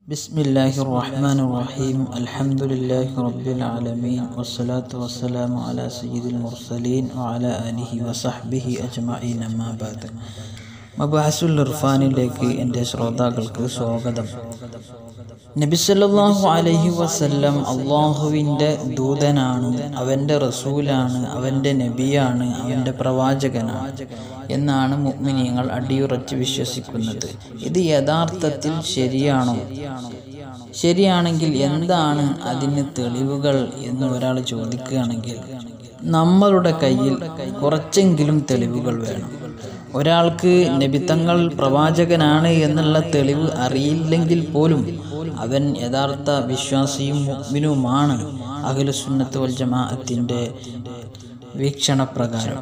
ബിസ്മില്ലാഹിർ റഹ്മാനിർ റഹീം അൽഹംദുലില്ലാഹി റബ്ബിൽ ആലമീൻ വസ്സലാത്തു വസ്സലാമു അലാ സയ്യിദിൽ മുർസലീൻ വഅലാ ആലിഹി വസഹ്ബിഹി അജ്മഈൻ അമ്മാ ബഅദ്. മബാസുൽ ഇർഫാനിലേക്ക് എൻ്റെ ശ്രോതാക്കൾക്ക് സ്വാഗതം. നബി സല്ലല്ലാഹു അലൈഹി വസല്ലം അള്ളാഹുവിൻ്റെ ദൂതനാണ്, അവൻ്റെ റസൂലാണ്, അവൻ്റെ നബിയാണ്, അവൻ്റെ പ്രവാചകനാണ് എന്നാണ് മുഅ്മിനീങ്ങൾ അടിയുറച്ച് വിശ്വസിക്കുന്നത്. ഇത് യഥാർത്ഥത്തിൽ ശരിയാണോ? ശരിയാണെങ്കിൽ എന്താണ് അതിന് തെളിവുകൾ എന്ന് ഒരാൾ ചോദിക്കുകയാണെങ്കിൽ നമ്മളുടെ കയ്യിൽ കുറച്ചെങ്കിലും തെളിവുകൾ വേണം. ഒരാൾക്ക് നബിതങ്ങൾ പ്രവാചകനാണ് എന്നുള്ള തെളിവ് അറിയില്ലെങ്കിൽ പോലും അവൻ യഥാർത്ഥ വിശ്വാസിയും മുഅ്മിനുമാണ് അഹ്ലുസുന്നത്ത് വൽ ജമാഅത്തിൻ്റെ വീക്ഷണപ്രകാരം.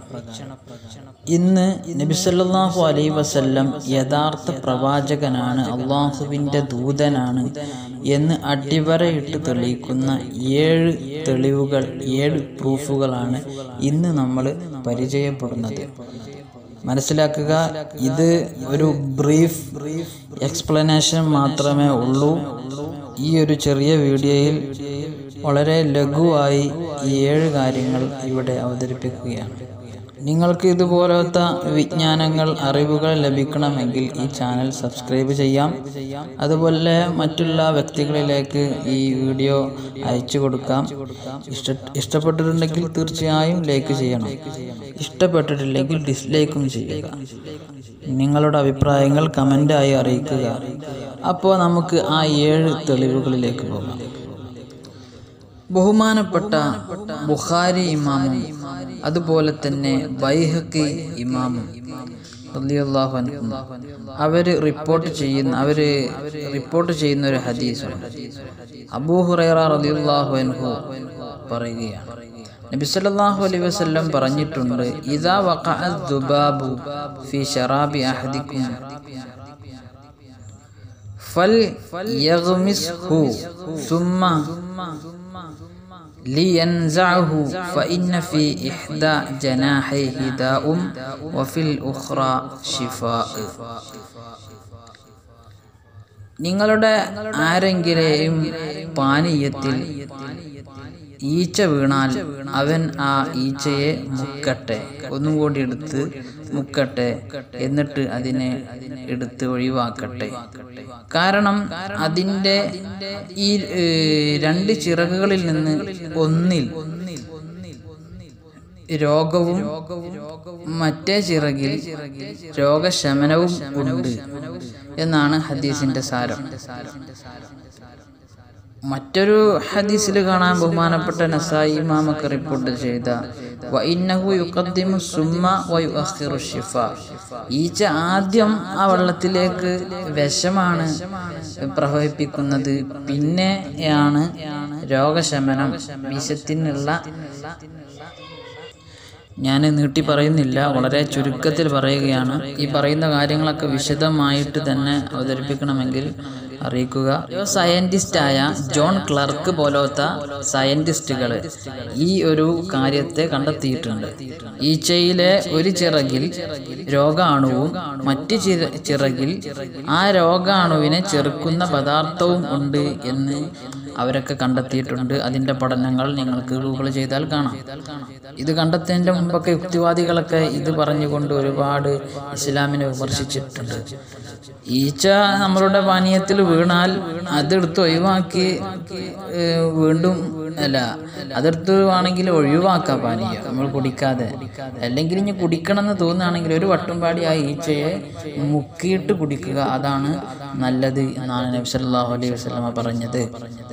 ഇന്ന് നബി സല്ലല്ലാഹു അലൈഹി വസല്ലം യഥാർത്ഥ പ്രവാചകനാണ്, അള്ളാഹുവിൻ്റെ ദൂതനാണ് എന്ന് അടിവരയിട്ട് തെളിയിക്കുന്ന 7 തെളിവുകൾ, 7 പ്രൂഫുകളാണ് ഇന്ന് നമ്മൾ പരിചയപ്പെടുന്നത്. മനസ്സിലാക്കുക, ഇത് ഒരു ബ്രീഫ് എക്സ്പ്ലനേഷൻ മാത്രമേ ഉള്ളൂ. ഈ ഒരു ചെറിയ വീഡിയോയിൽ വളരെ ലഘുവായി ഈ 7 കാര്യങ്ങൾ ഇവിടെ അവതരിപ്പിക്കുകയാണ്. നിങ്ങൾക്ക് ഇതുപോലത്തെ വിജ്ഞാനങ്ങൾ, അറിവുകൾ ലഭിക്കണമെങ്കിൽ ഈ ചാനൽ സബ്സ്ക്രൈബ് ചെയ്യാം. അതുപോലെ മറ്റുള്ള വ്യക്തികളിലേക്ക് ഈ വീഡിയോ അയച്ചു കൊടുക്കാം. ഇഷ്ടപ്പെട്ടിട്ടുണ്ടെങ്കിൽ തീർച്ചയായും ലൈക്ക് ചെയ്യണം, ഇഷ്ടപ്പെട്ടിട്ടില്ലെങ്കിൽ ഡിസ്ലൈക്കും ചെയ്യുക. നിങ്ങളുടെ അഭിപ്രായങ്ങൾ കമൻ്റായി അറിയിക്കുക. അപ്പോൾ നമുക്ക് ആ 7 തെളിവുകളിലേക്ക് പോകാം. ബഹുമാനപ്പെട്ട ബുഖാരി ഇമാമും അതുപോലെ തന്നെ ബൈഹഖി ഇമാമും റളിയല്ലാഹു അൻഹു അവര് റിപ്പോർട്ട് ചെയ്യുന്ന ഒരു ഹദീസുണ്ട്. അബൂ ഹുറൈറ റളിയല്ലാഹു അൻഹു പറയുകയാണ്, നബി സല്ലല്ലാഹു അലൈഹി വസല്ലം പറഞ്ഞിട്ടുണ്ട്, ഇദാ വഖഅ ദുബാബു ഫീ ശറാബി അഹദിക്കും ഫൽ യഗ്മിസ്ഹു സുമ്മ لينزعه فإن في إحدى جناحيه داء وفي الأخرى شفاء. നിങ്ങളുടെ ആരെങ്കിലെയും പാനീയത്തിൽ ഈച്ച വീണാൽ അവൻ ആ ഈച്ചയെ മുക്കട്ടെ, ഒന്നും കൂടി എടുത്ത് മുക്കട്ടെ, എന്നിട്ട് അതിനെ എടുത്ത് ഒഴിവാക്കട്ടെ. കാരണം അതിൻ്റെ ഈ 2 ചിറകുകളിൽ നിന്ന് ഒന്നിൽ രോഗവും മറ്റേ ചിറകിൽ രോഗശമനവും ഉണ്ട് എന്നാണ് ഹദീസിന്റെ സാരം. മറ്റൊരു ഹദീസിൽ കാണാൻ ബഹുമാനപ്പെട്ട നസായി ഇമാമൊക്കെ റിപ്പോർട്ട് ചെയ്ത വഇന്നഹു യുഖദ്ദിമു സുമ്മ വയുഅഖിറു ശിഫാ, ഈച്ച ആദ്യം ആ വെള്ളത്തിലേക്ക് വിഷമാണ് പ്രവഹിപ്പിക്കുന്നത്, പിന്നെയാണ് രോഗശമനം, വിഷത്തിനുള്ള. ഞാൻ നീട്ടി പറയുന്നില്ല, വളരെ ചുരുക്കത്തിൽ പറയുകയാണ്. ഈ പറയുന്ന കാര്യങ്ങളൊക്കെ വിശദമായിട്ട് തന്നെ അവതരിപ്പിക്കണമെങ്കിൽ അറിയിക്കുക. സയന്റിസ്റ്റായ ജോൺ ക്ലർക്ക് പോലത്തെ സയന്റിസ്റ്റുകൾ ഈ ഒരു കാര്യത്തെ കണ്ടെത്തിയിട്ടുണ്ട്. ഈച്ചയിലെ ഒരു ചിറകിൽ രോഗാണുവും മറ്റു ചിറകിൽ ആ രോഗാണുവിനെ ചെറുക്കുന്ന പദാർത്ഥവും ഉണ്ട് എന്ന് അവരൊക്കെ കണ്ടെത്തിയിട്ടുണ്ട്. അതിൻ്റെ പഠനങ്ങൾ നിങ്ങൾക്ക് ഗൂഗിൾ ചെയ്താൽ കാണാം. ഇത് കണ്ടെത്തുന്നതിൻ്റെ മുമ്പൊക്കെ യുക്തിവാദികളൊക്കെ ഇത് പറഞ്ഞുകൊണ്ട് ഒരുപാട് ഇസ്ലാമിനെ വിമർശിച്ചിട്ടുണ്ട്. ഈച്ച നമ്മളുടെ പാനീയത്തിൽ വീണാൽ അതെടുത്ത് ഒഴിവാക്കി വീണ്ടും അതെടുത്ത് ആണെങ്കിൽ ഒഴിവാക്കാം പാനീയം, നമ്മൾ കുടിക്കാതെ. അല്ലെങ്കിൽ ഇനി കുടിക്കണം എന്ന് തോന്നുകയാണെങ്കിൽ ഒരു വട്ടം പാടി ആ ഈച്ചയെ മുക്കിയിട്ട് കുടിക്കുക, അതാണ് നല്ലത് എന്നാണ് നബി സല്ലല്ലാഹു അലൈഹി വസല്ലം പറഞ്ഞത്.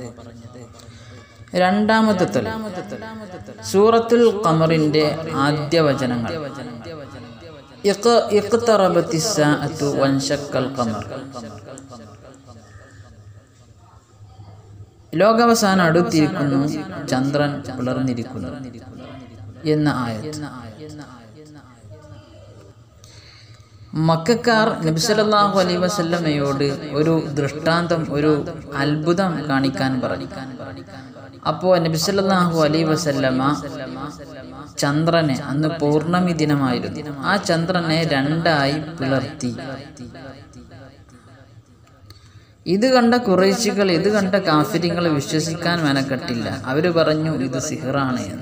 രണ്ടാമത്തെ തെളിവ് സൂറത്തുൽ ഖമറിന്റെ ആദ്യ വചനങ്ങൾ. ഇഖ്തറബത്തിസ് സാഅതു വൻശഖൽ ഖമർ, ലോകാവസാനം അടുത്തിരിക്കുന്നു, ചന്ദ്രൻ പിളർന്നിരിക്കുന്നു എന്ന ആയത്ത്. മക്കക്കാർ നബി സല്ലല്ലാഹു അലൈഹി വസല്ലമയോട് ഒരു ദൃഷ്ടാന്തം, ഒരു അത്ഭുതം കാണിക്കാൻ പറഞ്ഞു. അപ്പോൾ നബി സല്ലല്ലാഹു അലൈഹി വസല്ലമ ചന്ദ്രനെ, അന്ന് പൗർണമി ദിനമായിരുന്നു, ആ ചന്ദ്രനെ 2ആയി പിളർത്തി. ഇത് കണ്ട ഖുറൈശികൾ, ഇത് കണ്ട കാഫിരികൾ വിശ്വസിക്കാൻ മെനക്കെട്ടില്ല. അവര് പറഞ്ഞു ഇത് സിഹ്റാണ് എന്ന്.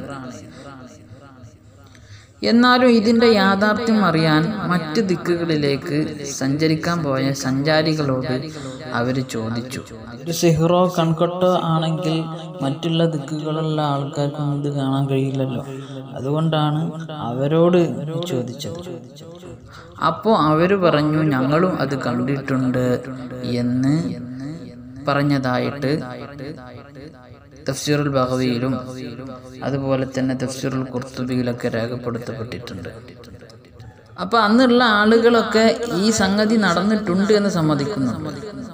എന്നാലും ഇതിൻ്റെ യാഥാർത്ഥ്യം അറിയാൻ മറ്റ് ദിക്കുകളിലേക്ക് സഞ്ചരിക്കാൻ പോയ സഞ്ചാരികളോട് അവർ ചോദിച്ചു. ഒരു സിഹ്റോ കൺകൊട്ടോ ആണെങ്കിൽ മറ്റുള്ള ദിക്കുകളുള്ള ആൾക്കാർക്കും ഇത് കാണാൻ കഴിയില്ലല്ലോ. അതുകൊണ്ടാണ് അവരോട് ചോദിച്ചത്. അപ്പോൾ അവർ പറഞ്ഞു ഞങ്ങളും അത് കണ്ടിട്ടുണ്ട് എന്ന് പറഞ്ഞതായിട്ട് തഫ്സീറുൽ ബഗവിയിലും അതുപോലെ തന്നെ തഫ്സീറുൽ ഖുർത്തുബിയിലൊക്കെ രേഖപ്പെടുത്തപ്പെട്ടിട്ടുണ്ട്. അപ്പോൾ അന്നുള്ള ആളുകളൊക്കെ ഈ സംഗതി നടന്നിട്ടുണ്ട് എന്ന് സമ്മതിക്കുന്നുണ്ട്.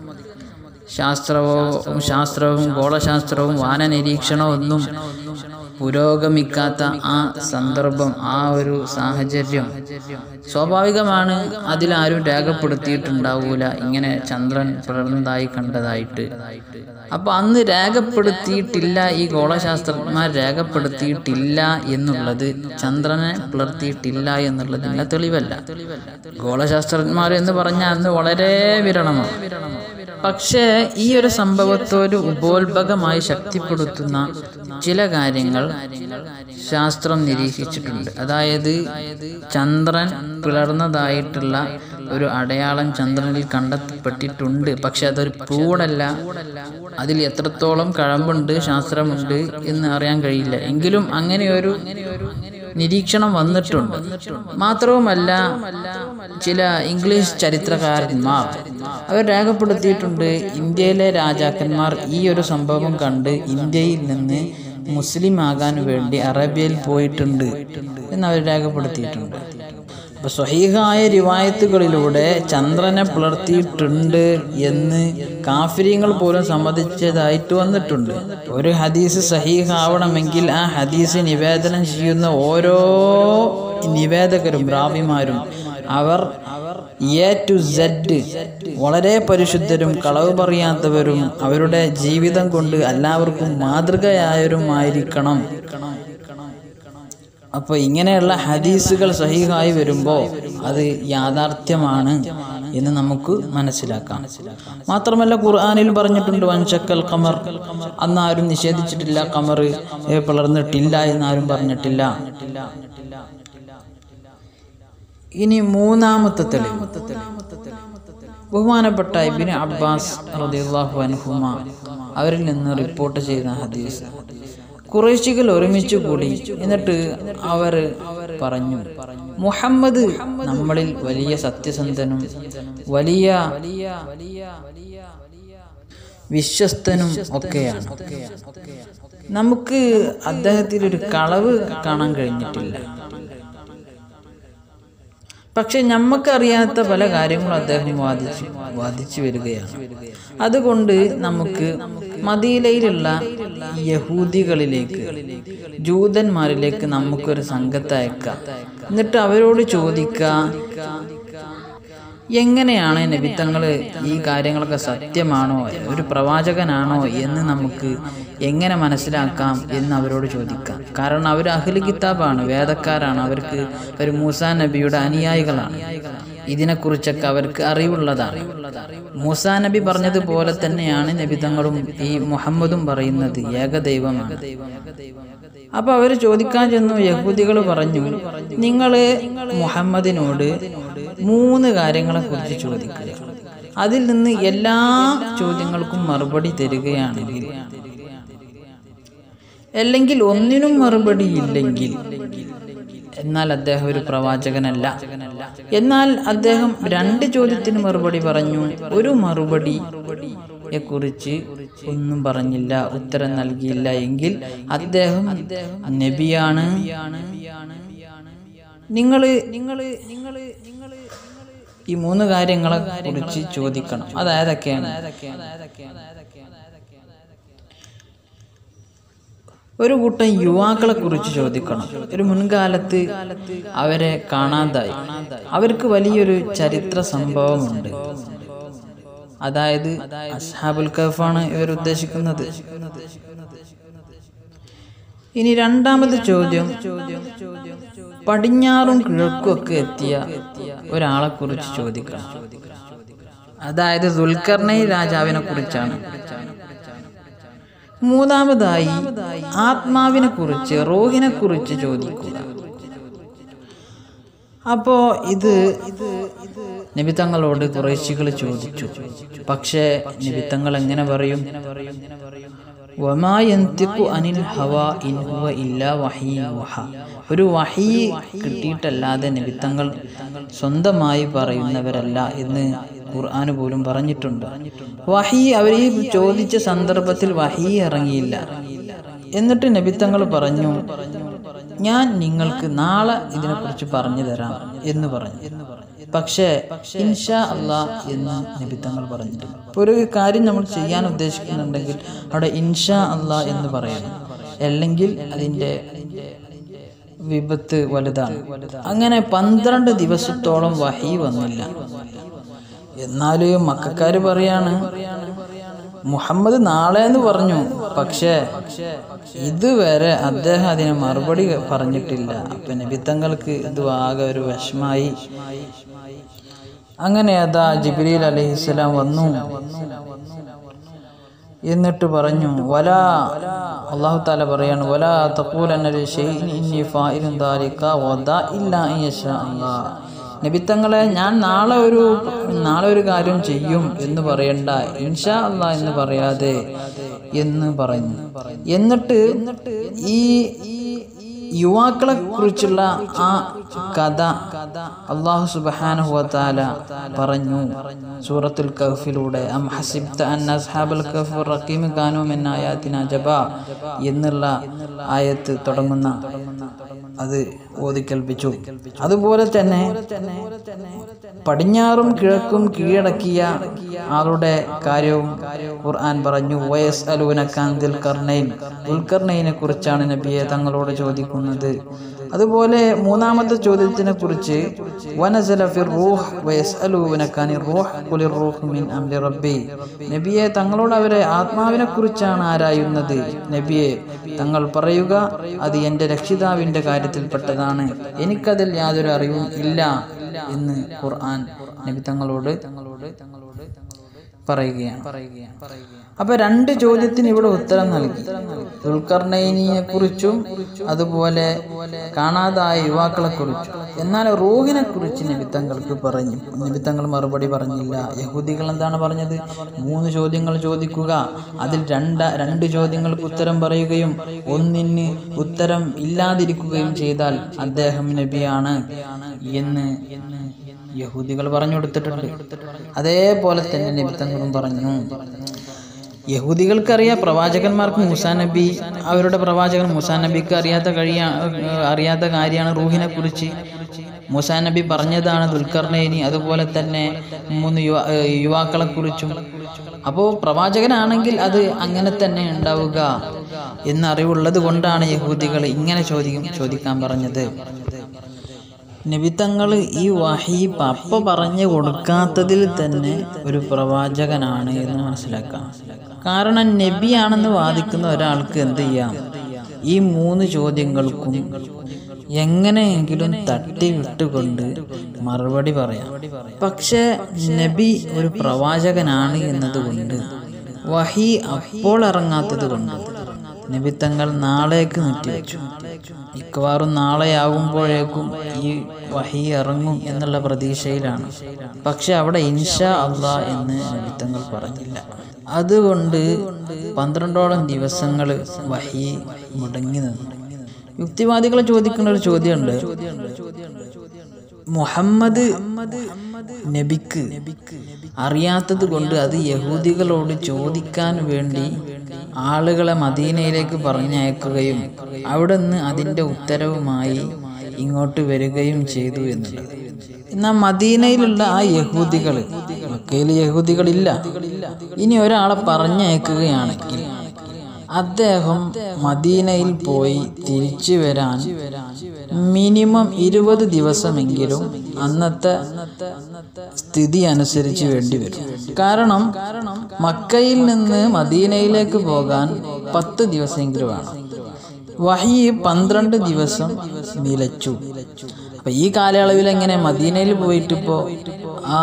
ശാസ്ത്രവും ഗോളശാസ്ത്രവും വാനനിരീക്ഷണവും ഒന്നും പുരോഗമിക്കാത്ത ആ സന്ദർഭം, ആ ഒരു സാഹചര്യം സ്വാഭാവികമാണ്. അതിലാരും രേഖപ്പെടുത്തിയിട്ടുണ്ടാവൂല ഇങ്ങനെ ചന്ദ്രൻ പിളർന്നതായി കണ്ടതായിട്ട്. അപ്പോൾ അന്ന് രേഖപ്പെടുത്തിയിട്ടില്ല, ഈ ഗോളശാസ്ത്രജ്ഞന്മാർ രേഖപ്പെടുത്തിയിട്ടില്ല എന്നുള്ളത്, ചന്ദ്രനെ പിളർത്തിയിട്ടില്ല എന്നുള്ളതിൻ്റെ തെളിവല്ല. ഗോളശാസ്ത്രജ്ഞന്മാർ എന്ന് പറഞ്ഞാൽ അന്ന് വളരെ വിരളമാണ്. പക്ഷേ ഈ ഒരു സംഭവത്തോട് ഉപോത്ഭകമായി ശക്തിപ്പെടുത്തുന്ന ചില കാര്യങ്ങൾ ശാസ്ത്രം നിരീക്ഷിച്ചിട്ടുണ്ട്. അതായത് ചന്ദ്രൻ പിളർന്നതായിട്ടുള്ള ഒരു അടയാളം ചന്ദ്രനിൽ കണ്ടെത്തപ്പെട്ടിട്ടുണ്ട്. പക്ഷെ അതൊരു പ്രൂവഡല്ല. അതിൽ എത്രത്തോളം കഴമ്പുണ്ട്, ശാസ്ത്രമുണ്ട് എന്ന് അറിയാൻ കഴിയില്ല. എങ്കിലും അങ്ങനെയൊരു നിരീക്ഷണം വന്നിട്ടുണ്ട്. മാത്രവുമല്ല, ചില ഇംഗ്ലീഷ് ചരിത്രകാരന്മാർ അവർ രേഖപ്പെടുത്തിയിട്ടുണ്ട്, ഇന്ത്യയിലെ രാജാക്കന്മാർ ഈ ഒരു സംഭവം കണ്ട് ഇന്ത്യയിൽ നിന്ന് മുസ്ലിം ആകാൻ വേണ്ടി അറേബ്യയിൽ പോയിട്ടുണ്ട് എന്നവർ രേഖപ്പെടുത്തിയിട്ടുണ്ട്. അപ്പോൾ സ്വഹീഹായ റിവായത്തുകളിലൂടെ ചന്ദ്രനെ പിളർത്തിയിട്ടുണ്ട് എന്ന് കാഫിര്യങ്ങൾ പോലും സമ്മതിച്ചതായിട്ട് വന്നിട്ടുണ്ട്. ഒരു ഹദീസ് സഹീഹാവണമെങ്കിൽ ആ ഹദീസ് നിവേദനം ചെയ്യുന്ന ഓരോ നിവേദകരും റാവിമാരും അവർ എ ടു സെഡ് വളരെ പരിശുദ്ധരും കളവ് പറയാത്തവരും അവരുടെ ജീവിതം കൊണ്ട് എല്ലാവർക്കും മാതൃകയായവരുമായിരിക്കണം. അപ്പോൾ ഇങ്ങനെയുള്ള ഹദീസുകൾ സഹീഹായി വരുമ്പോൾ അത് യാഥാർത്ഥ്യമാണ് എന്ന് നമുക്ക് മനസ്സിലാക്കാം. മാത്രമല്ല ഖുർആനിൽ പറഞ്ഞിട്ടുണ്ട് വൻഷക്കൽ ഖമർ, അന്നാരും നിഷേധിച്ചിട്ടില്ല. ഖമർ പിളർന്നിട്ടില്ല എന്നാരും പറഞ്ഞിട്ടില്ല. ഇനി മൂന്നാമത്തെ തെളിവ്, ബഹുമാനപ്പെട്ട ഇബ്നു അബ്ബാസ് റളിയല്ലാഹു അൻഹുമ അവരിൽ നിന്ന് റിപ്പോർട്ട് ചെയ്ത ഹദീസ്. ഖുറൈശികൾ ഒരുമിച്ച് കൂടി എന്നിട്ട് അവർ പറഞ്ഞു, മുഹമ്മദ് നമ്മളിൽ വലിയ സത്യസന്ധനും വലിയ വിശ്വസ്തനും ഒക്കെയാണ്. നമുക്ക് അദ്ദേഹത്തിൽ ഒരു കളവ് കാണാൻ കഴിഞ്ഞിട്ടില്ല. പക്ഷെ നമുക്കറിയാത്ത പല കാര്യങ്ങളും അദ്ദേഹം വാദിച്ചു വരികയാണ്. അതുകൊണ്ട് നമുക്ക് മദീനയിലുള്ള യഹൂദികളിലേക്ക്, ജൂതന്മാരിലേക്ക് നമുക്കൊരു സംഘത്തെ അയക്കാം. എന്നിട്ട് അവരോട് ചോദിക്കാം, എങ്ങനെയാണ് നബിത്തങ്ങൾ ഈ കാര്യങ്ങളൊക്കെ സത്യമാണോ, ഒരു പ്രവാചകനാണോ എന്ന് നമുക്ക് എങ്ങനെ മനസ്സിലാക്കാം എന്ന് അവരോട് ചോദിക്കാം. കാരണം അവർ അഹ്ലു കിതാബാണ്, വേദക്കാരാണ്. അവർക്ക് ഒരു മൂസാ നബിയുടെ അനുയായികളാണ്. ഇതിനെക്കുറിച്ചൊക്കെ അവർക്ക് അറിവുള്ളതാണ്. മൂസാ നബി പറഞ്ഞതുപോലെ തന്നെയാണ് നബിതങ്ങളും ഈ മുഹമ്മദും പറയുന്നത്, ഏകദൈവമാണ്. അപ്പൊ അവർ ചോദിക്കാൻ ചെന്നു. യഹൂദികൾ പറഞ്ഞു, നിങ്ങൾ മുഹമ്മദിനോട് 3 കാര്യങ്ങളെ കുറിച്ച് ചോദിക്കുക. അതിൽ നിന്ന് എല്ലാ ചോദ്യങ്ങൾക്കും മറുപടി തരികയാണെങ്കിൽ, അല്ലെങ്കിൽ ഒന്നിനും മറുപടി ഇല്ലെങ്കിൽ, എന്നാൽ അദ്ദേഹം ഒരു പ്രവാചകനല്ല. എന്നാൽ അദ്ദേഹം 2 ചോദ്യത്തിന് മറുപടി പറഞ്ഞു, ഒരു മറുപടിയെ കുറിച്ച് ഒന്നും പറഞ്ഞില്ല, ഉത്തരം നൽകിയില്ല എങ്കിൽ അദ്ദേഹം നബിയാണ്. നിങ്ങൾ ഈ 3 കാര്യങ്ങളെ കുറിച്ച് ചോദിക്കണം. അതായതൊക്കെയാണ്, ഒരു കൂട്ടം യുവാക്കളെ കുറിച്ച് ചോദിക്കണം. ഒരു മുൻകാലത്ത് അവരെ കാണാതായി. അവർക്ക് വലിയൊരു ചരിത്ര സംഭവമുണ്ട്. അതായത് അസ്ഹാബുൽ കഹ്ഫാണ് ഇവർ ഉദ്ദേശിക്കുന്നത്. ഇനി രണ്ടാമത്തെ ചോദ്യം, പടിഞ്ഞാറും കിഴക്കും ഒക്കെ എത്തിയ ഒരാളെ കുറിച്ച് ചോദിക്കണം. അതായത് ദുൽഖർനൈൻ രാജാവിനെ കുറിച്ചാണ്. മൂന്നാമതായി ആത്മാവിനെ കുറിച്ച്, റൂഹിനെ കുറിച്ച് ചോദിക്കുക. അപ്പോ ഇത് നബി തങ്ങളോട് ഖുറൈശികൾ ചോദിച്ചു. പക്ഷേ നബി തങ്ങൾ എങ്ങനെ പറയും? വമാ യന്തിഖു അനിൽ ഹവാ ഇൻ ഹുവ ഇല്ലാ വഹീ യുഹാ. ഒരു വഹീ കിട്ടിയിട്ടല്ലാതെ നബി തങ്ങൾ സ്വന്തമായി പറയുന്നവരല്ല എന്ന് ഖുർആൻ പോലും പറഞ്ഞിട്ടുണ്ട്. വഹീ അവർ ഈ ചോദിച്ച സന്ദർഭത്തിൽ വഹീ ഇറങ്ങിയില്ല. എന്നിട്ട് നബി തങ്ങൾ പറഞ്ഞു, ഞാൻ നിങ്ങൾക്ക് നാളെ ഇതിനെക്കുറിച്ച് പറഞ്ഞു തരാം എന്ന് പറഞ്ഞു. പക്ഷേ ഇൻഷാ അല്ലാഹ് എന്ന് നബി തങ്ങൾ പറഞ്ഞിട്ടുണ്ട്. ഒരു കാര്യം നമ്മൾ ചെയ്യാൻ ഉദ്ദേശിക്കുന്നുണ്ടെങ്കിൽ അവിടെ ഇൻഷാ അല്ലാഹ് എന്ന് പറയണം, അല്ലെങ്കിൽ അതിൻ്റെ വിപത്ത് വലുതാണ്. അങ്ങനെ 12 ദിവസത്തോളം വഹീ വന്നില്ല. എന്നാലും മക്കക്കാര് പറയാണ്, മുഹമ്മദ് നാളെ എന്ന് പറഞ്ഞു, പക്ഷേ ഇതുവരെ അദ്ദേഹം അതിന് മറുപടി പറഞ്ഞിട്ടില്ല. അപ്പൊ നബി തങ്ങൾക്ക് ഇത് ആകെ ഒരു വിഷമായി. അങ്ങനെ അതാ ജിബ്രീൽ അലൈഹിസ്സലാം വന്നു. എന്നിട്ട് പറഞ്ഞു, വലാ, അല്ലാഹു തആല പറയാണ്, വലാ തഖൂലന്ന ലിശൈഇൻ ഇന്നി ഫാഇലുൻ ദാലിക വദാ ഇല്ലാ അൻ യശാ അല്ലാഹ്. നബി തങ്ങളെ, ഞാൻ നാളെ ഒരു കാര്യം ചെയ്യും എന്ന് പറയണ്ട, ഇൻഷാ അല്ലാഹ് എന്ന് പറയാതെ എന്ന് പറഞ്ഞു. എന്നിട്ട് ഈ യുവാക്കളെ കുറിച്ചുള്ള ആ കഥ അല്ലാഹു സുബ്ഹാനഹു വ തആല പറഞ്ഞു സൂറത്തുൽ കഹ്ഫിലൂടെ. അം ഹസിബ്ത അന്ന അസ്ഹാബൽ കഹ്ഫി റഖീം കാനൂ മിൻ ആയാതിനാ ജബാ എന്നുള്ള ആയത്ത് തുടങ്ങുന്ന അത് ഓതിക്കേൽപ്പിച്ചു. അതുപോലെ തന്നെ പടിഞ്ഞാറും കിഴക്കും കീഴടക്കിയ ആളുടെ കാര്യവും ഖുർആൻ പറഞ്ഞു. വയസ്അലൂനക അൻ ദുൽഖർനൈൻ, ദുൽഖർനൈനെ കുറിച്ചാണ് നബിയെ തങ്ങളോട് ചോദിക്കുന്നത്. അതുപോലെ മൂന്നാമത്തെ ചോദ്യത്തിനെ കുറിച്ച് വനസല ഫിർ റൂഹ് വയസ്അലൂനക അനിർ റൂഹ് ഖുലിർ റൂഹ് മിൻ അംരി റബ്ബി. നബിയെ തങ്ങളോട് അവരെ ആത്മാവിനെ കുറിച്ചാണ് ആരായുന്നത്. നബിയെ തങ്ങൾ പറയുക, അത് എൻ്റെ രക്ഷിതാവിൻ്റെ കാര്യത്തിൽപ്പെട്ടതാണ്, എനിക്കതിൽ യാതൊരു അറിവും ഇല്ല എന്ന് ഖുർആൻ നബി തങ്ങളോട് പറയുകയാണ്. അപ്പൊ 2 ചോദ്യത്തിന് ഇവിടെ ഉത്തരം നൽകി. ദുൽഖർനൈനിയെ കുറിച്ചും അതുപോലെ കാണാതായ യുവാക്കളെ കുറിച്ചും. എന്നാൽ റൂഹിനെ കുറിച്ച് നബി തങ്ങൾക്ക് പറഞ്ഞു. നബി തങ്ങൾ മറുപടി പറഞ്ഞില്ല. യഹൂദികൾ എന്താണ് പറഞ്ഞത്? 3 ചോദ്യങ്ങൾ ചോദിക്കുക, അതിൽ 2 ചോദ്യങ്ങൾക്ക് ഉത്തരം പറയുകയും 1 ഉത്തരം ഇല്ലാതിരിക്കുകയും ചെയ്താൽ അദ്ദേഹം നബിയാണ് എന്ന് യഹൂദികൾ പറഞ്ഞു കൊടുത്തിട്ടുണ്ട്. അതേപോലെ തന്നെ നബി തങ്ങളും പറഞ്ഞു. യഹൂദികൾക്കറിയാം, പ്രവാചകന്മാർക്ക് മൂസാ നബി, അവരുടെ പ്രവാചകൻ മൂസാ നബിക്ക് അറിയാത്ത കാര്യമാണ് റൂഹിനെ കുറിച്ച്. മൂസാ നബി പറഞ്ഞതാണ് ദുൽഖർനൈനി, അതുപോലെ തന്നെ 3 യുവാക്കളെ കുറിച്ചും. അപ്പോൾ പ്രവാചകനാണെങ്കിൽ അത് അങ്ങനെ തന്നെ ഉണ്ടാവുക എന്നറിവുള്ളത് കൊണ്ടാണ് യഹൂദികൾ ഇങ്ങനെ ചോദിക്കാൻ പറഞ്ഞത്. നബി തങ്ങൾ ഈ വഹി പപ്പ പറഞ്ഞു കൊടുക്കാത്തതിൽ തന്നെ ഒരു പ്രവാചകനാണ് എന്ന് മനസ്സിലാക്കാം. കാരണം നബിയാണെന്ന് വാദിക്കുന്ന ഒരാൾക്ക് എന്ത് ചെയ്യാം? ഈ 3 ചോദ്യങ്ങൾക്കും എങ്ങനെയെങ്കിലും തട്ടി വിട്ടുകൊണ്ട് മറുപടി പറയാം. പക്ഷെ നബി ഒരു പ്രവാചകനാണ് എന്നതുകൊണ്ട്, വഹി അപ്പോൾ ഇറങ്ങാത്തത് കൊണ്ട് നബി തങ്ങൾ നാളേക്ക് നീട്ടിവെച്ചു. മിക്കവാറും നാളെയാകുമ്പോഴേക്കും ഈ വഹി ഇറങ്ങും എന്നുള്ള പ്രതീക്ഷയിലാണ്. പക്ഷെ അവിടെ ഇൻഷാ അല്ലാഹ് എന്ന് നബി തങ്ങൾ പറഞ്ഞില്ല. അതുകൊണ്ട് 12ഓളം ദിവസങ്ങൾ വഹി മുടങ്ങി നിന്നു. യുക്തിവാദികൾ ചോദിക്കുന്ന ഒരു ചോദ്യമുണ്ട്. മുഹമ്മദ് നബിക്ക് അറിയാത്തത് കൊണ്ട് അത് യഹൂദികളോട് ചോദിക്കാൻ വേണ്ടി ആളുകളെ മദീനയിലേക്ക് പറഞ്ഞയക്കുകയും അവിടെ നിന്ന് അതിൻ്റെ ഉത്തരവുമായി ഇങ്ങോട്ട് വരികയും ചെയ്തു എന്നുള്ളത്. എന്നാൽ മദീനയിലുള്ള ആ യഹൂദികൾ, മക്കയിൽ യഹൂദികളില്ല, ഇനി ഒരാളെ പറഞ്ഞയക്കുകയാണെങ്കിൽ അദ്ദേഹം മദീനയിൽ പോയി തിരിച്ചു വരാൻ മിനിമം 20 ദിവസമെങ്കിലും അന്നത്തെ സ്ഥിതി അനുസരിച്ച് വേണ്ടി വരും. കാരണം മക്കയിൽ നിന്ന് മദീനയിലേക്ക് പോകാൻ 10 ദിവസമെങ്കിലും വേണം. വഹി 12 ദിവസം നിലച്ചു. അപ്പൊ ഈ കാലയളവിൽ എങ്ങനെ മദീനയിൽ പോയിട്ടിപ്പോ ആ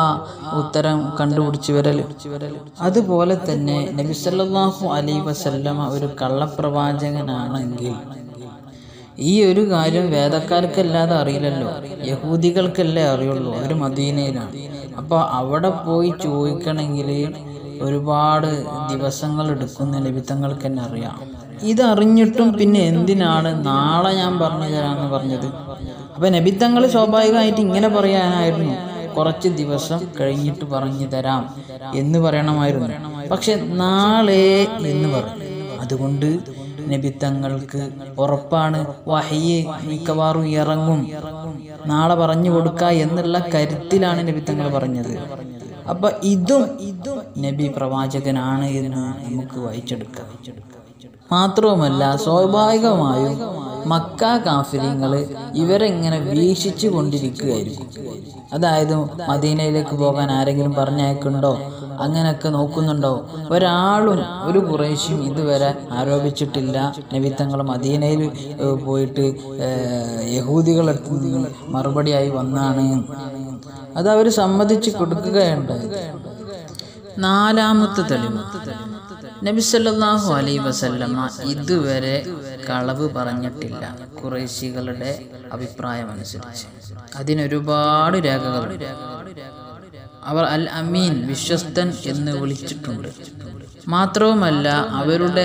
ഉത്തരം കണ്ടുപിടിച്ച് വരൽ. അതുപോലെ തന്നെ നബി സല്ലല്ലാഹു അലൈഹി വസല്ലമ ഒരു കള്ളപ്രവാചകനാണെങ്കിൽ ഈ ഒരു കാര്യം വേദക്കാർക്കല്ലാതെ അറിയില്ലല്ലോ, യഹൂദികൾക്കല്ലേ അറിയുള്ളൂ. അവർ മദീനയിലാണ്. അപ്പോൾ അവിടെ പോയി ചോദിക്കണമെങ്കിൽ ഒരുപാട് ദിവസങ്ങൾ എടുക്കുന്ന നബിത്തങ്ങൾക്ക് തന്നെ അറിയാം. ഇതറിഞ്ഞിട്ടും പിന്നെ എന്തിനാണ് നാളെ ഞാൻ പറഞ്ഞു തരാമെന്ന് പറഞ്ഞത്? അപ്പം നബിത്തങ്ങൾ സ്വാഭാവികമായിട്ട് ഇങ്ങനെ പറയാനായിരുന്നു, കുറച്ച് ദിവസം കഴിഞ്ഞിട്ട് പറഞ്ഞു തരാം എന്ന് പറയണമായിരുന്നു. പക്ഷെ നാളെ എന്ന് പറഞ്ഞു. അതുകൊണ്ട് നബിത്തങ്ങൾക്ക് ഉറപ്പാണ് വഹയ്യ് മിക്കവാറും ഇറങ്ങും, നാളെ പറഞ്ഞു കൊടുക്ക എന്നുള്ള കരുത്തിലാണ് നബിത്തങ്ങൾ പറഞ്ഞത്. അപ്പൊ ഇതും നബി പ്രവാചകനാണ് എന്ന് നമുക്ക് വായിച്ചെടുക്കാം. മാത്രവുമല്ല, സ്വാഭാവികമായും മക്ക കാഫിര്യങ്ങൾ ഇവരെങ്ങനെ വീക്ഷിച്ചു കൊണ്ടിരിക്കുകയായിരിക്കും. അതായത് മദീനയിലേക്ക് പോകാൻ ആരെങ്കിലും പറഞ്ഞയക്കുന്നുണ്ടോ, അങ്ങനെയൊക്കെ നോക്കുന്നുണ്ടോ? ഒരാളും ഒരു ഖുറൈശിയും ഇതുവരെ ആരോപിച്ചിട്ടില്ല നബിത്തങ്ങൾ മദീനയിൽ പോയിട്ട് യഹൂദികളടുത്ത് നിന്ന് മറുപടിയായി വന്നാണ്. അതവർ സമ്മതിച്ച് കൊടുക്കുകയുണ്ടായത്. നാലാമത്തെ തെളിവ്, നബി സല്ലല്ലാഹു അലൈഹി വസല്ലമ ഇതുവരെ കളവ് പറഞ്ഞിട്ടില്ല ഖുറൈശികളുടെ അഭിപ്രായമനുസരിച്ച്. അതിനൊരുപാട് രേഖകളുണ്ട്. അവർ അൽ അമീൻ, വിശ്വസ്തൻ എന്ന് വിളിച്ചിട്ടുണ്ട്. മാത്രവുമല്ല, അവരുടെ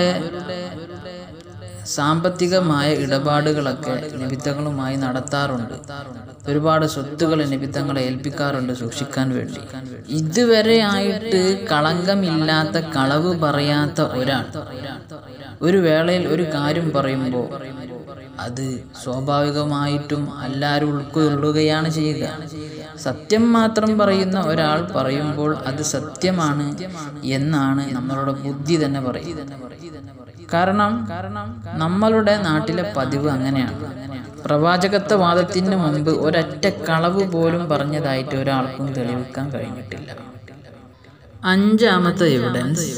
സാമ്പത്തികമായ ഇടപാടുകളൊക്കെ നബിത്തങ്ങളുമായി നടത്താറുണ്ട്. ഒരുപാട് സ്വത്തുകൾ നബിത്തങ്ങളെ ഏൽപ്പിക്കാറുണ്ട് സൂക്ഷിക്കാൻ വേണ്ടി. ഇതുവരെ ആയിട്ട് കളങ്കമില്ലാത്ത, കളവ് പറയാത്ത ഒരാൾ ഒരു വേളയിൽ ഒരു കാര്യം പറയുമ്പോൾ അത് സ്വാഭാവികമായിട്ടും എല്ലാവരും ഉൾക്കൊള്ളുകയാണ് ചെയ്യുക. സത്യം മാത്രം പറയുന്ന ഒരാൾ പറയുമ്പോൾ അത് സത്യമാണ് എന്നാണ് നമ്മളുടെ ബുദ്ധി തന്നെ പറയുന്നത്. കാരണം നമ്മളുടെ നാട്ടിലെ പതിവ് അങ്ങനെയാണ്. പ്രവാചകത്വവാദത്തിന് മുമ്പ് ഒരൊറ്റ കളവ് പോലും പറഞ്ഞതായിട്ട് ഒരാൾക്കും തെളിയിക്കാൻ കഴിഞ്ഞിട്ടില്ല. അഞ്ചാമത്തെ എവിഡൻസ്,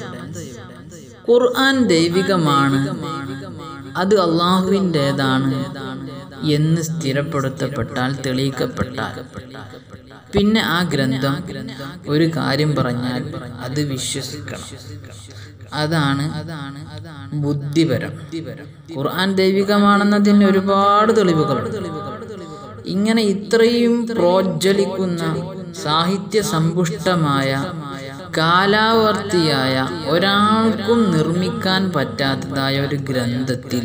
ഖുർആൻ ദൈവികമാണ്, അത് അള്ളാഹുവിൻ്റെതാണ് എന്ന് സ്ഥിരപ്പെടുത്തപ്പെട്ടാൽ, തെളിയിക്കപ്പെട്ടാൽ, പിന്നെ ആ ഗ്രന്ഥം ഒരു കാര്യം പറഞ്ഞാൽ അത് വിശ്വസിക്കണം. അതാണ് ബുദ്ധിപരം. ഖുർആൻ ദൈവികമാണെന്നതിന് ഒരുപാട് തെളിവുകളുണ്ട്. ഇങ്ങനെ ഇത്രയും പ്രോജ്വലിക്കുന്ന, സാഹിത്യ സമ്പുഷ്ടമായ, കാലാവർത്തിയായ, ഒരാൾക്കും നിർമ്മിക്കാൻ പറ്റാത്തതായ ഒരു ഗ്രന്ഥത്തിൽ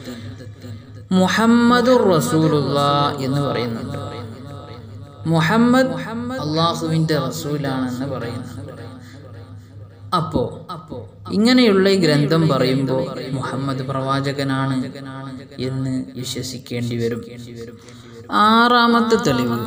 മുഹമ്മദുർ റസൂലുള്ളാഹ് എന്ന് പറയുന്നുണ്ട്. മുഹമ്മദ് അള്ളാഹുവിൻ്റെ റസൂലാണെന്ന് പറയുന്നുണ്ട്. അപ്പോ ഇങ്ങനെയുള്ള ഈ ഗ്രന്ഥം പറയുമ്പോൾ മുഹമ്മദ് പ്രവാചകനാണ് എന്ന് വിശ്വസിക്കേണ്ടി വരും. ആറാമത്തെ തെളിവ്,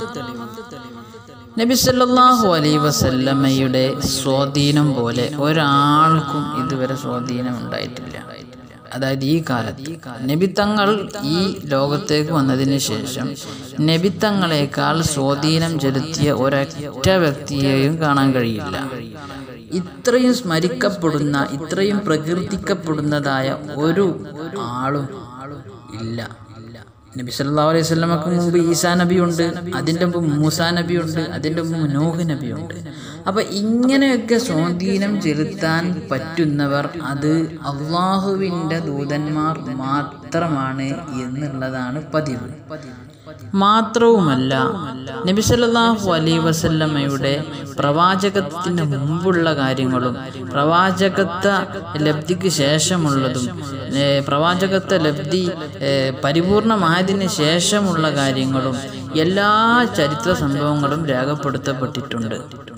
നബി സല്ലല്ലാഹു അലൈഹി വസല്ലമയുടെ സ്വാധീനം പോലെ ഒരാൾക്കും ഇതുവരെ സ്വാധീനം ഉണ്ടായിട്ടില്ല. അതായത് ഈ കാലത്ത് നബിത്തങ്ങൾ ഈ ലോകത്തേക്ക് വന്നതിന് ശേഷം നബിത്തങ്ങളെക്കാൾ സ്വാധീനം ചെലുത്തിയ ഒരൊറ്റ വ്യക്തിയെയും കാണാൻ കഴിയില്ല. ഇത്രയും സ്മരിക്കപ്പെടുന്ന, ഇത്രയും പ്രകീർത്തിക്കപ്പെടുന്നതായ ഒരു ആളും ഇല്ല. നബി സല്ലല്ലാഹു അലൈഹി വസല്ലമക്ക് മുമ്പ് ഈസാ നബിയുണ്ട്, അതിൻ്റെ മുമ്പ് മൂസാ നബിയുണ്ട്, അതിൻ്റെ മുമ്പ് നൂഹ് നബിയുണ്ട്. അപ്പം ഇങ്ങനെയൊക്കെ സ്വാധീനം ചെലുത്താൻ പറ്റുന്നവർ അത് അള്ളാഹുവിൻ്റെ ദൂതന്മാർ മാത്രമാണ് എന്നുള്ളതാണ് പതിവ്. മാത്രവുമല്ല, നബി സല്ലല്ലാഹു അലൈഹി വസല്ലമയുടെ പ്രവാചകത്വത്തിന് മുമ്പുള്ള കാര്യങ്ങളും പ്രവാചകത്വ ലബ്ധിക്ക് ശേഷമുള്ളതും പ്രവാചകത്വ ലബ്ധി പരിപൂർണമായതിന് ശേഷമുള്ള കാര്യങ്ങളും എല്ലാ ചരിത്ര സംഭവങ്ങളും രേഖപ്പെടുത്തപ്പെട്ടിട്ടുണ്ട്.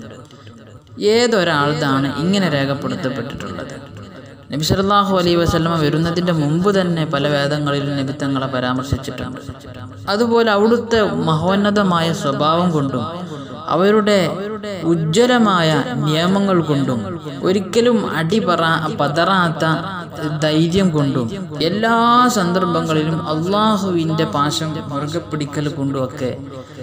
ഏതൊരാളതാണ് ഇങ്ങനെ രേഖപ്പെടുത്തപ്പെട്ടിട്ടുള്ളത്? നബി സല്ലല്ലാഹു അലൈഹി വസല്ലമ വരുന്നതിൻ്റെ മുമ്പ് തന്നെ പല വേദങ്ങളിലും നബിത്തങ്ങളെ പരാമർശിച്ചിട്ടുണ്ട്. അതുപോലെ അവിടുത്തെ മഹോന്നതമായ സ്വഭാവം കൊണ്ടും അവരുടെ ഉജ്ജ്വലമായ നിയമങ്ങൾ കൊണ്ടും ഒരിക്കലും പതറാത്ത ധൈര്യം കൊണ്ടും എല്ലാ സന്ദർഭങ്ങളിലും അള്ളാഹുവിൻ്റെ പാശം മുറുകെ പിടിക്കൽ കൊണ്ടുമൊക്കെ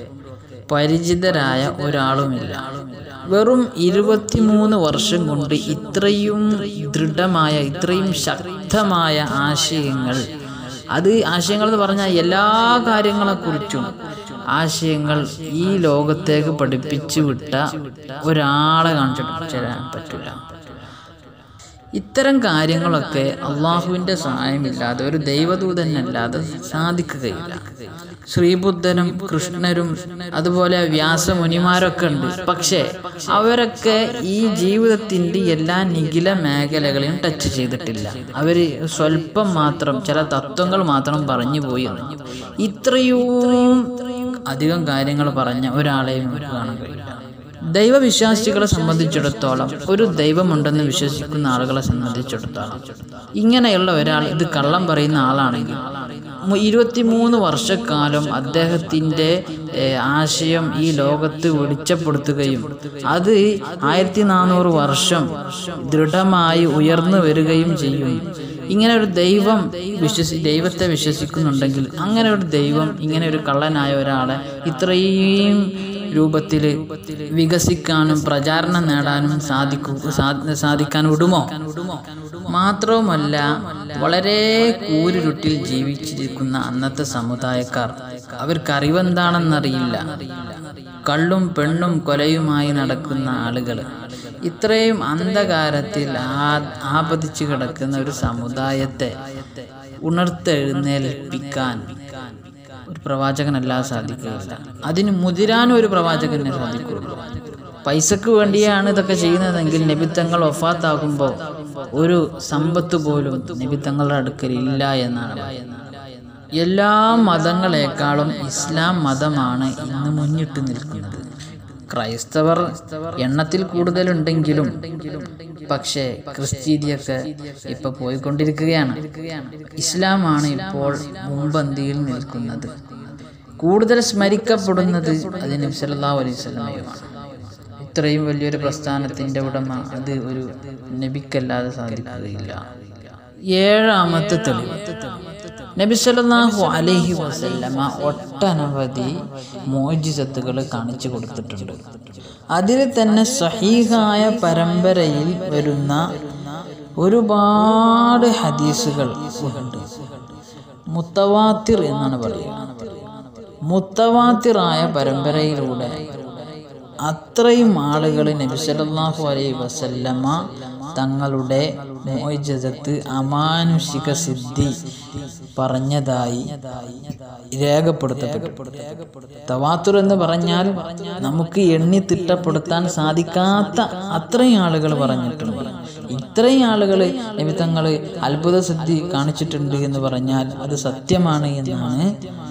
പരിചിതരായ ഒരാളുമില്ല. വെറും 23 വർഷം കൊണ്ട് ഇത്രയും ദൃഢമായ, ഇത്രയും ശക്തമായ ആശയങ്ങൾ എന്ന് പറഞ്ഞാൽ എല്ലാ കാര്യങ്ങളെക്കുറിച്ചും ആശയങ്ങൾ ഈ ലോകത്തേക്ക് പഠിപ്പിച്ചു വിട്ട ഒരാളെ കാണിച്ചിട്ട് തരാൻ പറ്റില്ല. ഇത്തരം കാര്യങ്ങളൊക്കെ അള്ളാഹുവിൻ്റെ സഹായമില്ലാതെ ഒരു ദൈവദൂതനല്ലാതെ സാധിക്കുകയില്ല. ശ്രീബുദ്ധനും കൃഷ്ണരും അതുപോലെ വ്യാസമുനിമാരൊക്കെ ഉണ്ട്. പക്ഷേ അവരൊക്കെ ഈ ജീവിതത്തിൻ്റെ എല്ലാ നിഖില മേഖലകളെയും ടച്ച് ചെയ്തിട്ടില്ല. അവർ സ്വല്പം മാത്രം ചില തത്വങ്ങൾ മാത്രം പറഞ്ഞു പോയി. ഇത്രയും അധികം കാര്യങ്ങൾ പറഞ്ഞ ഒരാളെയും നമുക്ക് കാണാൻ കഴിയില്ല. ദൈവവിശ്വാസികളെ സംബന്ധിച്ചിടത്തോളം, ഒരു ദൈവമുണ്ടെന്ന് വിശ്വസിക്കുന്ന ആളുകളെ സംബന്ധിച്ചിടത്തോളം, ഇങ്ങനെയുള്ള ഒരാൾ ഇത് കള്ളം പറയുന്ന ആളാണെങ്കിൽ 23 വർഷക്കാലം അദ്ദേഹത്തിൻ്റെ ആശയം ഈ ലോകത്ത് വെളിച്ചപ്പെടുത്തുകയും അത് 1400 വർഷം ദൃഢമായി ഉയർന്നു വരികയും ചെയ്യും. ഇങ്ങനെ ഒരു ദൈവം ദൈവത്തെ വിശ്വസിക്കുന്നുണ്ടെങ്കിൽ അങ്ങനെ ഒരു ദൈവം ഇങ്ങനെ ഒരു കള്ളനായ ഒരാളെ ഇത്രയും രൂപത്തിൽ വികസിക്കാനും പ്രചാരണം നേടാനും സാധിക്കാൻ വിടുമോ? മാത്രവുമല്ല, വളരെ കൂരിരുട്ടിൽ ജീവിച്ചിരിക്കുന്ന അന്നത്തെ സമുദായക്കാർ, അവർക്ക് അറിവെന്താണെന്നറിയില്ല. കള്ളും പെണ്ണും കൊലയുമായി നടക്കുന്ന ആളുകൾ, ഇത്രയും അന്ധകാരത്തിൽ ആപതിച്ചു കിടക്കുന്ന ഒരു സമുദായത്തെ ഉണർത്തെഴുന്നേൽപ്പിക്കാൻ ഒരു പ്രവാചകനല്ലാതെ സാധിക്കുകയില്ല. അതിന് മുതിരാനും ഒരു പ്രവാചകനെ സാധിക്കുകയുള്ളൂ. പൈസക്ക് വേണ്ടിയാണ് ഇതൊക്കെ ചെയ്യുന്നതെങ്കിൽ നബിത്തങ്ങൾ വഫാത്താകുമ്പോൾ ഒരു സമ്പത്ത് പോലും നബിത്തങ്ങളുടെ അടുക്കൽ ഇല്ല എന്നാണ്. എല്ലാ മതങ്ങളെക്കാളും ഇസ്ലാം മതമാണ് ഇന്ന് മുന്നിട്ട് നിൽക്കുന്നത്. ക്രൈസ്തവർ എണ്ണത്തിൽ കൂടുതലുണ്ടെങ്കിലും പക്ഷേ ക്രിസ്തീയതയൊക്കെ ഇപ്പൊ പോയിക്കൊണ്ടിരിക്കുകയാണ്. ഇസ്ലാമാണ് ഇപ്പോൾ മുൻപന്തിയിൽ നിൽക്കുന്നത്. കൂടുതൽ സ്മരിക്കപ്പെടുന്നത് അത് നബി സല്ലല്ലാഹു അലൈഹി വസല്ലമയുമാണ്. ഇത്രയും വലിയൊരു പ്രസ്ഥാനത്തിൻ്റെ ഉടമ അത് ഒരു നബിക്കല്ലാതെ സാധിക്കുകയില്ല. ഏഴാമത്തെ തെളിവ്, നബി സല്ലല്ലാഹു അലൈഹി വസല്ലമ ഒട്ടനവധി മുഅ്ജിസത്തുകൾ കാണിച്ചു കൊടുത്തിട്ടുണ്ട്. അതിൽ തന്നെ സ്വഹീഹായ പരമ്പരയിൽ വരുന്ന ഒരുപാട് ഹദീസുകൾ ഉണ്ട്. മുത്തവാത്തിർ എന്നാണ് പറയുക. മുത്തവാത്തിറായ പരമ്പരയിലൂടെ അത്രയും ആളുകൾ നബി സല്ലല്ലാഹു അലൈഹി വസല്ലമ തങ്ങളുടെ മുഅ്ജിസത്ത്, അമാനുഷിക സിദ്ധി പറഞ്ഞതായി രേഖപ്പെടുത്തപ്പെട്ടു. തവാത്തുർ എന്ന് പറഞ്ഞാൽ നമുക്ക് എണ്ണി തിട്ടപ്പെടുത്താൻ സാധിക്കാത്ത അത്രയും ആളുകൾ പറഞ്ഞിട്ടുണ്ട്. ഇത്രയും ആളുകൾ നബി തങ്ങൾ അത്ഭുത സിദ്ധി കാണിച്ചിട്ടുണ്ട് എന്ന് പറഞ്ഞാൽ അത് സത്യമാണ് എന്നാണ്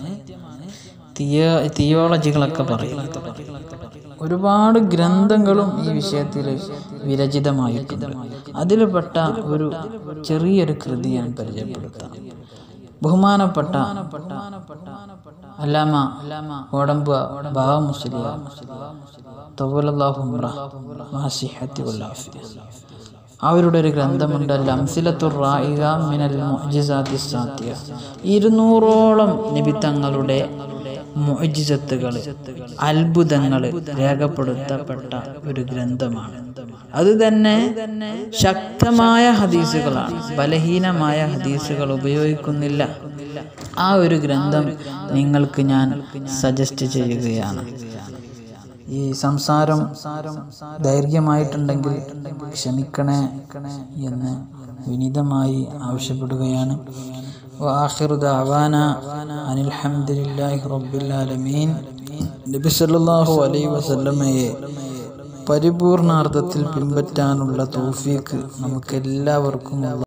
തിയോളജികളൊക്കെ പറയുന്നത്. ഒരുപാട് ഗ്രന്ഥങ്ങളും ഈ വിഷയത്തിൽ വിരചിതമായിട്ടുണ്ട്. അതിൽപ്പെട്ട ഒരു ചെറിയൊരു കൃതി ഞാൻ പരിചയപ്പെടുത്താം. ബഹുമാനപ്പെട്ട അല്ലാമ ഓടമ്പ ബാവ മുസ്ലിയാർ തവല്ലല്ലാഹു വസിഹത്തി വല്ലാഫിയ, അവരുടെ ഒരു ഗ്രന്ഥമുണ്ട്, അംസിലത്തുർ റായിക മിനൽ മുഅ്ജിസാത്തി സാത്തിയ. 200ഓളം നബി തങ്ങളുടെ മുഅ്ജിസത്തുകൾ, അത്ഭുതങ്ങൾ രേഖപ്പെടുത്തപ്പെട്ട ഒരു ഗ്രന്ഥമാണ്. അത് തന്നെ ശക്തമായ ഹദീസുകളാണ്, ബലഹീനമായ ഹദീസുകൾ ഉപയോഗിക്കുന്നില്ല. ആ ഒരു ഗ്രന്ഥം നിങ്ങൾക്ക് ഞാൻ സജസ്റ്റ് ചെയ്യുകയാണ്. ഈ സംസാരം ദൈർഘ്യമായിട്ടുണ്ടെങ്കിൽ ക്ഷമിക്കണേ എന്ന് വിനീതമായി ആവശ്യപ്പെടുകയാണ്. വആഖിറു ദഅവാനാ അനിൽ ഹംദുലില്ലാഹി റബ്ബിൽ ആലമീൻ. നബി സല്ലല്ലാഹു അലൈഹി വസല്ലമയെ പരിപൂർണാർത്ഥത്തിൽ പിൻപറ്റാനുള്ള തൗഫീഖ് നമുക്കെല്ലാവർക്കും